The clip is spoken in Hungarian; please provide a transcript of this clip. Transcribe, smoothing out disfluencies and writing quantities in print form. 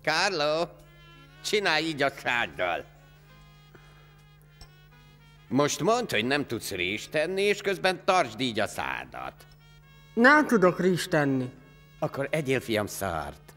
Carlo, csinálj így a száddal. Most mondd, hogy nem tudsz rizst tenni, és közben tartsd így a szádat. Nem tudok rizst tenni. Akkor egyél, fiam, szart.